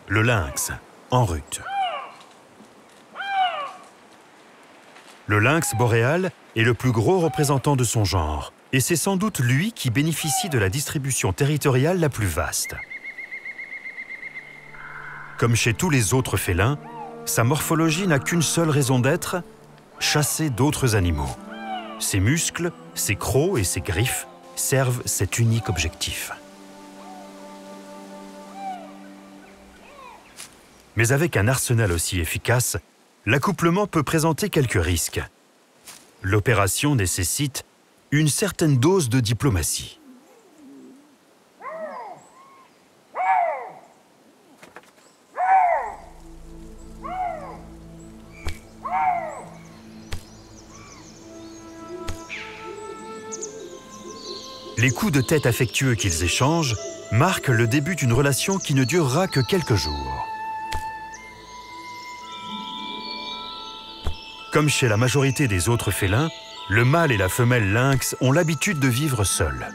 le lynx, en rut. Le lynx boréal est le plus gros représentant de son genre, et c'est sans doute lui qui bénéficie de la distribution territoriale la plus vaste. Comme chez tous les autres félins, sa morphologie n'a qu'une seule raison d'être, chasser d'autres animaux. Ses muscles, ses crocs et ses griffes servent cet unique objectif. Mais avec un arsenal aussi efficace, l'accouplement peut présenter quelques risques. L'opération nécessite une certaine dose de diplomatie. Les coups de tête affectueux qu'ils échangent marquent le début d'une relation qui ne durera que quelques jours. Comme chez la majorité des autres félins, le mâle et la femelle lynx ont l'habitude de vivre seuls.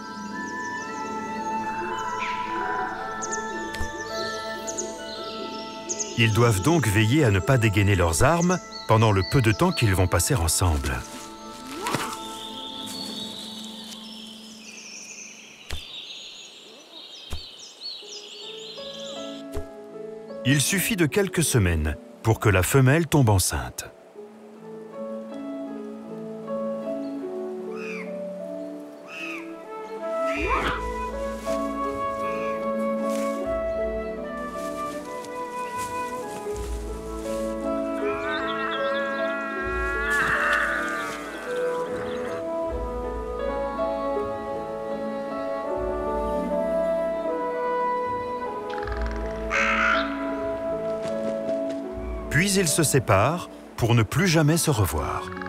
Ils doivent donc veiller à ne pas dégainer leurs armes pendant le peu de temps qu'ils vont passer ensemble. Il suffit de quelques semaines pour que la femelle tombe enceinte. Puis ils se séparent pour ne plus jamais se revoir.